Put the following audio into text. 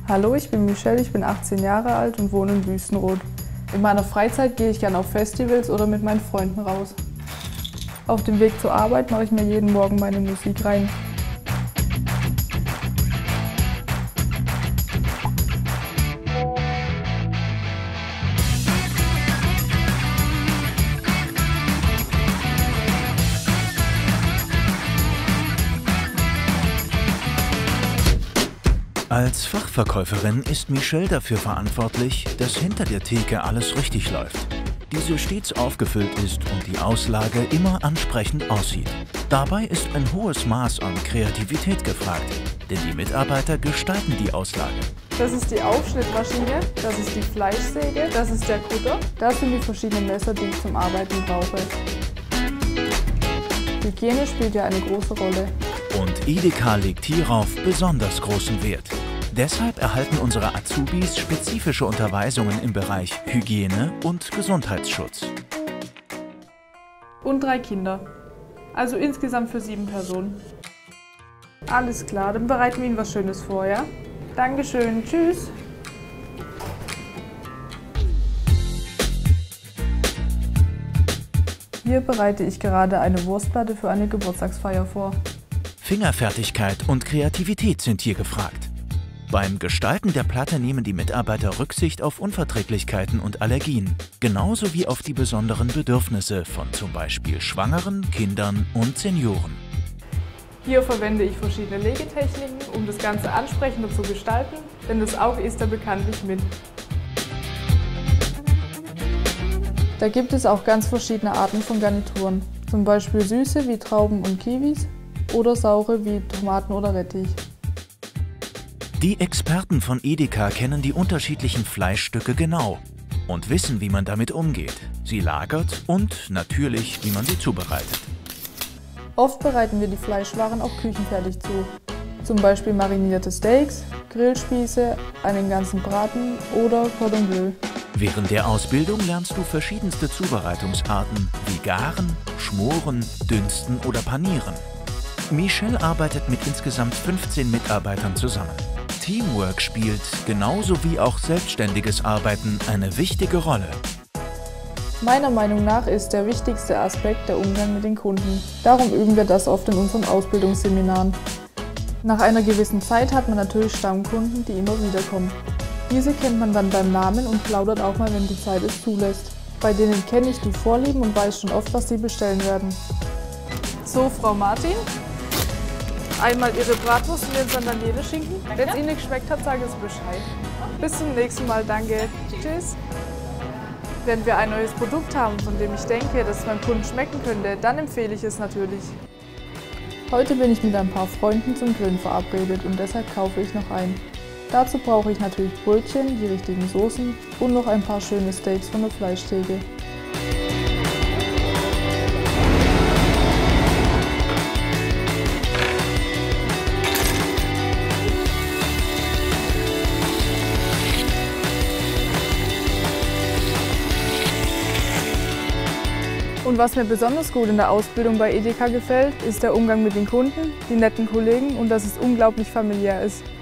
Hallo, ich bin Michelle, ich bin 18 Jahre alt und wohne in Wüstenrot. In meiner Freizeit gehe ich gerne auf Festivals oder mit meinen Freunden raus. Auf dem Weg zur Arbeit mache ich mir jeden Morgen meine Musik rein. Als Fachverkäuferin ist Michelle dafür verantwortlich, dass hinter der Theke alles richtig läuft. Diese stets aufgefüllt ist und die Auslage immer ansprechend aussieht. Dabei ist ein hohes Maß an Kreativität gefragt, denn die Mitarbeiter gestalten die Auslage. Das ist die Aufschnittmaschine, das ist die Fleischsäge, das ist der Kutter. Das sind die verschiedenen Messer, die ich zum Arbeiten brauche. Hygiene spielt ja eine große Rolle. Und Edeka legt hierauf besonders großen Wert. Deshalb erhalten unsere Azubis spezifische Unterweisungen im Bereich Hygiene und Gesundheitsschutz. Und 3 Kinder. Also insgesamt für 7 Personen. Alles klar, dann bereiten wir Ihnen was Schönes vor, ja? Dankeschön, tschüss! Hier bereite ich gerade eine Wurstplatte für eine Geburtstagsfeier vor. Fingerfertigkeit und Kreativität sind hier gefragt. Beim Gestalten der Platte nehmen die Mitarbeiter Rücksicht auf Unverträglichkeiten und Allergien, genauso wie auf die besonderen Bedürfnisse von zum Beispiel Schwangeren, Kindern und Senioren. Hier verwende ich verschiedene Legetechniken, um das Ganze ansprechender zu gestalten, denn das Auge isst ja bekanntlich mit. Da gibt es auch ganz verschiedene Arten von Garnituren, zum Beispiel süße wie Trauben und Kiwis oder saure wie Tomaten oder Rettich. Die Experten von Edeka kennen die unterschiedlichen Fleischstücke genau und wissen, wie man damit umgeht, sie lagert und natürlich, wie man sie zubereitet. Oft bereiten wir die Fleischwaren auch küchenfertig zu, zum Beispiel marinierte Steaks, Grillspieße, einen ganzen Braten oder Cordon Bleu. Während der Ausbildung lernst du verschiedenste Zubereitungsarten wie Garen, Schmoren, Dünsten oder Panieren. Michelle arbeitet mit insgesamt 15 Mitarbeitern zusammen. Teamwork spielt, genauso wie auch selbstständiges Arbeiten, eine wichtige Rolle. Meiner Meinung nach ist der wichtigste Aspekt der Umgang mit den Kunden. Darum üben wir das oft in unseren Ausbildungsseminaren. Nach einer gewissen Zeit hat man natürlich Stammkunden, die immer wieder kommen. Diese kennt man dann beim Namen und plaudert auch mal, wenn die Zeit es zulässt. Bei denen kenne ich die Vorlieben und weiß schon oft, was sie bestellen werden. So, Frau Martin, einmal Ihre Bratwurst und den Sandaliere-Schinken. Wenn es Ihnen nicht geschmeckt hat, sagen Sie Bescheid. Bis zum nächsten Mal, danke. Tschüss. Wenn wir ein neues Produkt haben, von dem ich denke, dass es beim Kunden schmecken könnte, dann empfehle ich es natürlich. Heute bin ich mit ein paar Freunden zum Grillen verabredet und deshalb kaufe ich noch ein. Dazu brauche ich natürlich Brötchen, die richtigen Soßen und noch ein paar schöne Steaks von der Fleischtheke. Und was mir besonders gut in der Ausbildung bei Edeka gefällt, ist der Umgang mit den Kunden, die netten Kollegen und dass es unglaublich familiär ist.